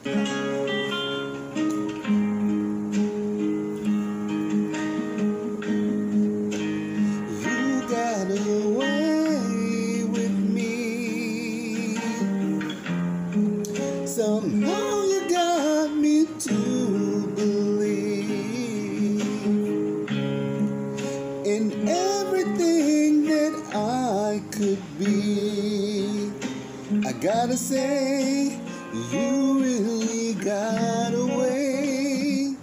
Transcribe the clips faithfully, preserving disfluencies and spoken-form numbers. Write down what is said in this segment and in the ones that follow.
You got away with me. Somehow you got me to believe in everything that I could be. I gotta say, you really got away.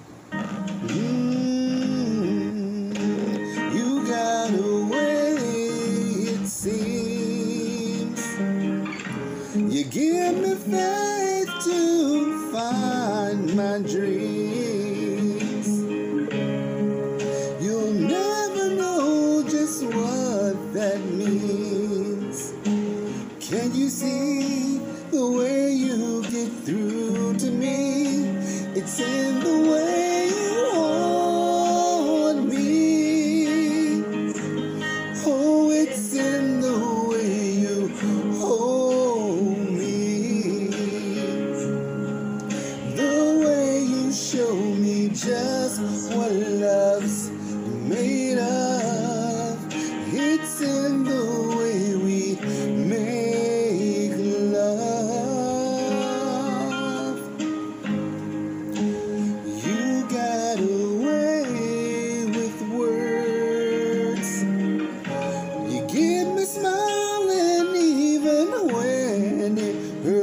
Mm, you got away, it seems. You give me faith to find my dreams. You'll never know just what that means. Can you see the way you get through to me? It's in the way you hold me. Oh, it's in the way you hold me. The way you show me just what love's made of. It's in the way we make love. You got away with words. You get me smiling even when it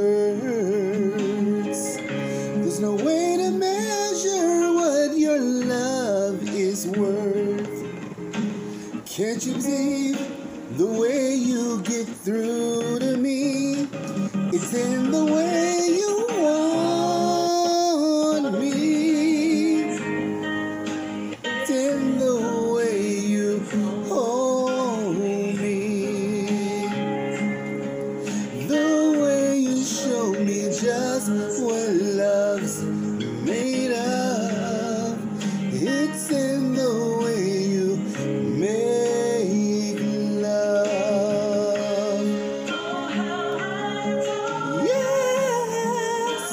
hurts. There's no way to measure what your love is worth. Can't you see the way you get through to me? It's in the way you want me. It's in the way you hold me. The way you show me just what love's made of. It's in the way you make love. Yes.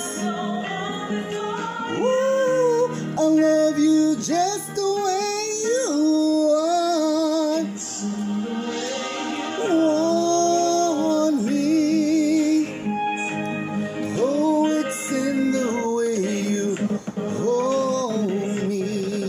Woo. I love you just the way you want. Want me. Oh, it's in the way you hold me.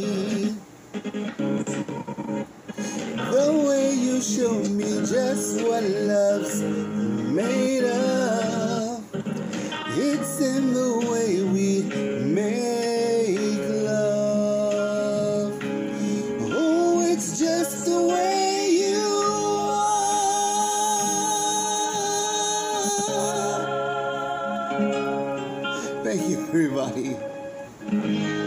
The way you show me just what love's made of. It's in the way we make love. Oh, it's just the way you are. Thank you, everybody.